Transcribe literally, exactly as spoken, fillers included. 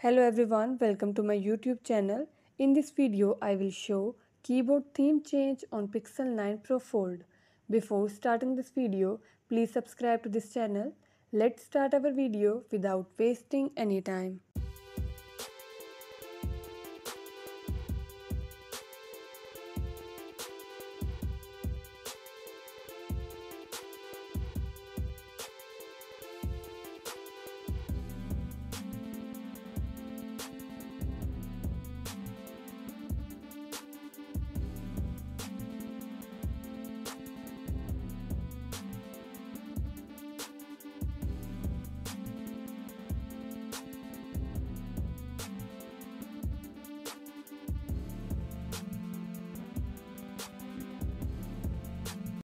Hello everyone, welcome to my YouTube channel. In this video, I will show keyboard theme change on Pixel nine Pro Fold. Before starting this video, please subscribe to this channel. Let's start our video without wasting any time.